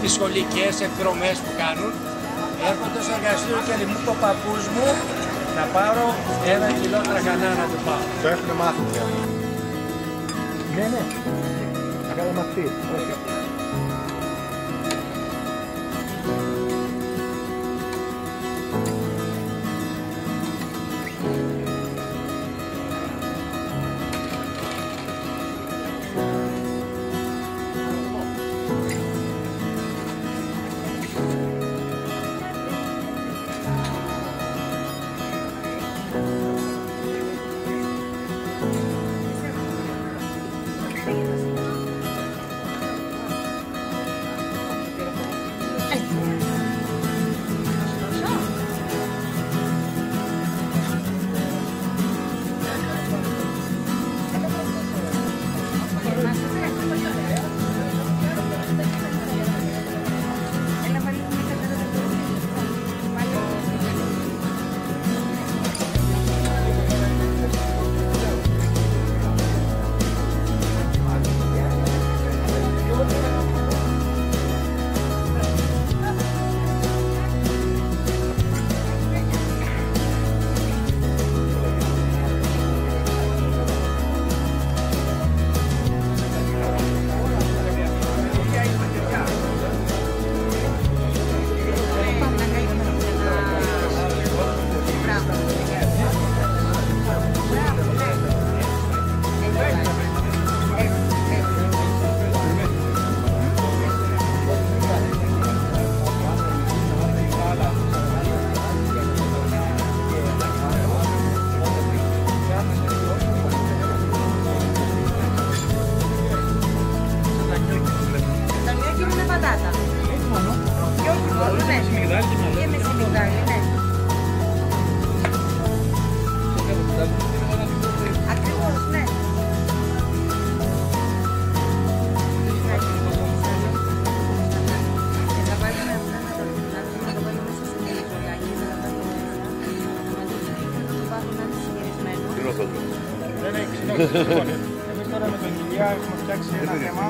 τις σχολικές εκδρομές που κάνουν. Έρχονται στο εργαστήριο και μου είπε ο παππούς μου να πάρω 1 κιλό τραχανά να του πάω. Το έχουν μάθει πια. Ναι, ναι. Θα κάνω μαθή. Δεν έχει συνέχιση. Εμείς τώρα με τον Κιλιά έχουμε φτιάξει ένα θέμα.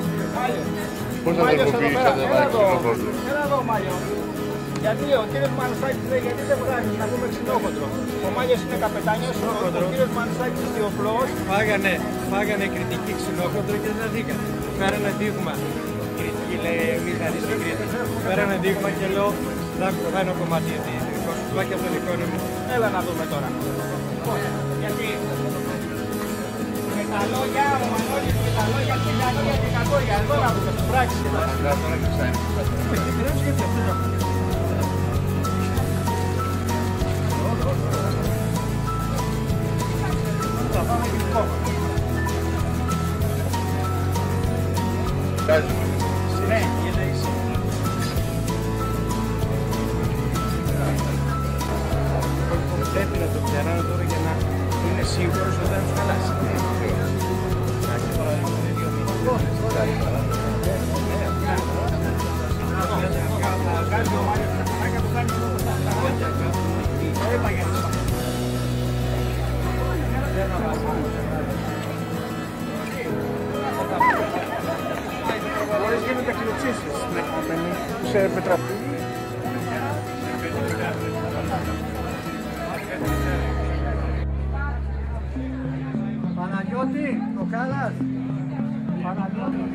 Πώς θα τροποποιήσατε Έλα εδώ Μάλιο. Γιατί ο κύριος Μανουσάκης λέει γιατί δεν βγάζεις να πούμε ξινόχοντρο. Ο Μάλιος είναι καπετάνιος, ο κύριος Μανουσάκης διοπλός. Φάγανε κριτική ξινόχοντρο και δεν δίκανε. Φέρανε δείγμα. Κριτική λέει εμείς να δεις την Κρήτη. Φέρανε δείγμα και λέω θα έχω ένα κομμάτι γιατί πάει και από τον εικόνιο μου. Έλα να δούμε τώρα. Γιατί με τα λόγια, ο Μανώλης με τα λόγια και τα λόγια και κακόρια. Εδώ να δούμε στην πράξη. Θα πάμε και την κόμμα. Ναι, γιατί είσαι. Πρέπει να το πιανάνε τώρα για να είναι σίγουρος ότι δεν τους χαλάσει. Μπορείς γίνονται κλωτσίσεις σε πετραπή. Παναγιώτη, το Κάλλας. Παναγιώτη.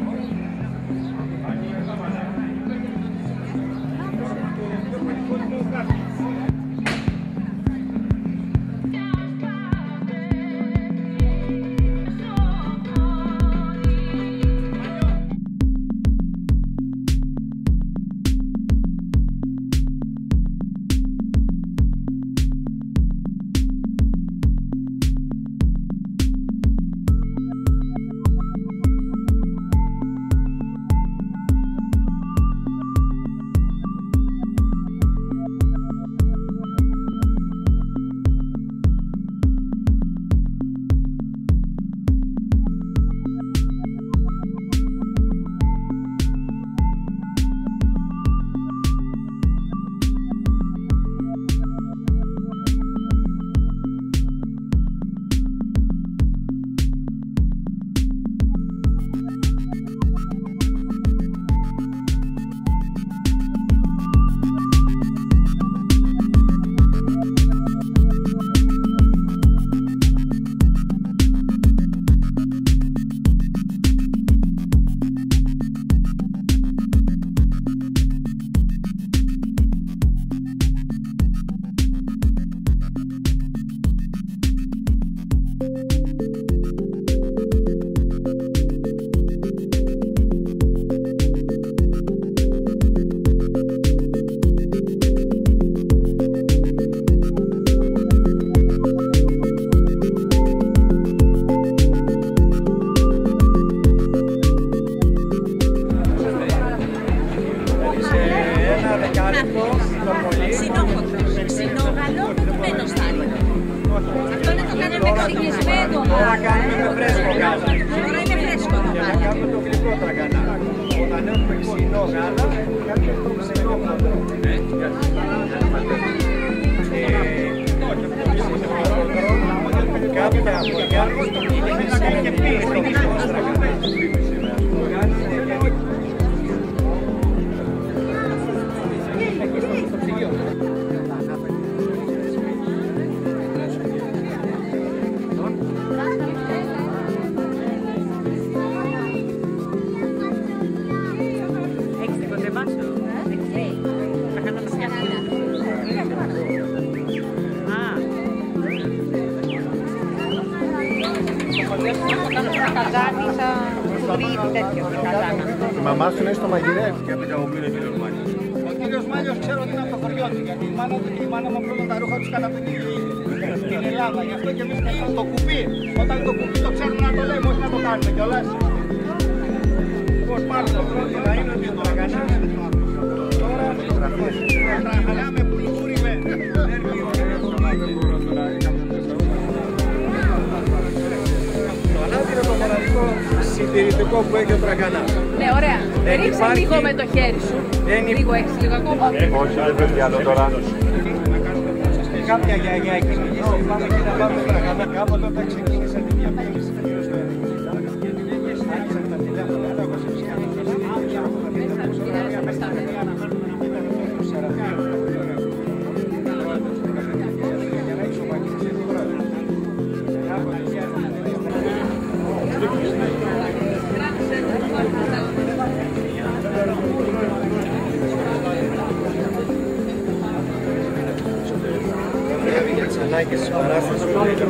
λίγο τρακανά. Όταν έχουμε ξινό γάλα, κάποιο ξινό χοντρό. Κάποια χωριά είναι φυσικά και πίσω ως τρακανά. Η μαμά σου είναι στο μαγειρεύει. Ο κύριος Μάλιος ξέρω ότι είναι από το χωριό του, γιατί η μάνα του και η μάνα μου απλώνουν τα ρούχα τους κατά την στην Ελλάδα. Γι' αυτό και εμείς κάνουμε το κουμπί. Όταν το κουμπί το ξέρουμε να το λέμε, όχι να το κάνουμε κιόλας. Πώς πάρω το πρώτο να είναι ότι το αγανά. Τώρα Τραχαλάμε πουλγούρι με. Το αλάτι είναι το μοναδικό συντηρητικό που έχει ο τρακανάς. Ναι, ωραία. Ρίξε λίγο με το χέρι σου. Λίγο έχεις λίγο ακόμα. Όχι, δεν πρέπει άλλο τώρα. Κάποια γιαγιά εκείνη πάμε και να πάμε τρακανά. Κάποτε όταν ξεκίνησα τη διαφήμιση κυρίως στο 90, άρχισαν τα τηλέφωνα, τα κοσμιστικά. Για τις ανάγκες της παράστασης που λέει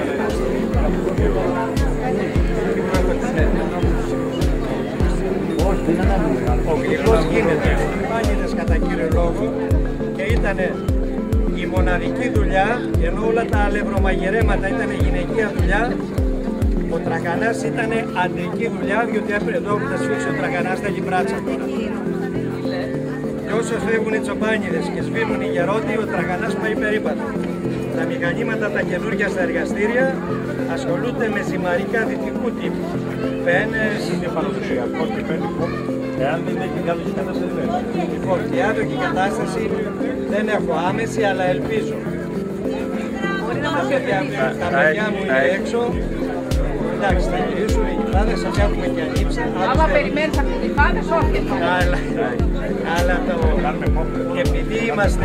ο γλυκός γίνεται πάνιδες κατά κύριο λόγο και ήταν η μοναδική δουλειά, ενώ όλα τα αλευρομαγειρέματα ήταν γυναικεία δουλειά, ο τρακανάς ήταν αντρική δουλειά, διότι εδώ που θα σφίξει ο τρακανάς θα έχει πράτσα τώρα. Και όσο φεύγουν οι τσομπάνιδες και σβήνουν οι γερόντιοι, ο τρακανάς πάει περίπατο. Τα μηχανήματα τα καινούργια στα εργαστήρια ασχολούνται με ζυμαρικά δυτικού τύπου. Πένες... Είναι παραδοσιακό και παίρνει εάν δεν έχει διάδοχη κατάσταση δεν. Λοιπόν, διάδοχη κατάσταση δεν έχω άμεση, αλλά ελπίζω. Τα παιδιά μου είναι έξω. Εντάξει, θα γυρίσουν οι γυφάδες, θα έχουμε και ανήψα. Άμα περιμένεις από τις γυφάδες, όχι. Αλλά το... Και επειδή είμαστε...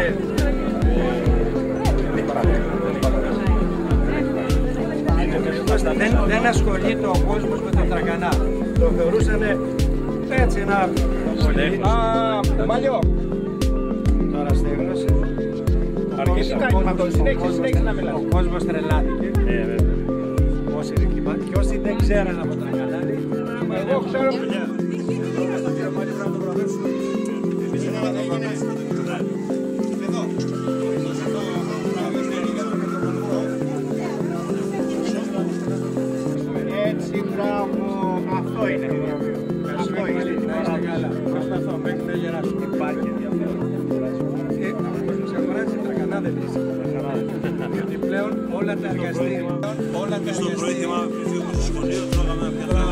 Δεν ασχολείται ο κόσμος με τον τρακανά. Το θεωρούσαν έτσι ένα πολύ. Μάλιο. Τώρα στέγνωσε. Ο κόσμος τρελάθηκε. Και όσοι δεν ξέραν από τρακανά, εγώ ξέρω. Έτσι, μπράβο, αυτό είναι. Αυτό είναι. Προσπαθώ μέχρι να γεράσω. Υπάρχει ενδιαφέρον. Σε αγοράζει τρακανά δεν βρίσκεται. Γιατί πλέον όλα τα εργαστήρια. Στο πρωί θυμάμαι πριν φύγουμε στο σχολείο, τρώγαμε μια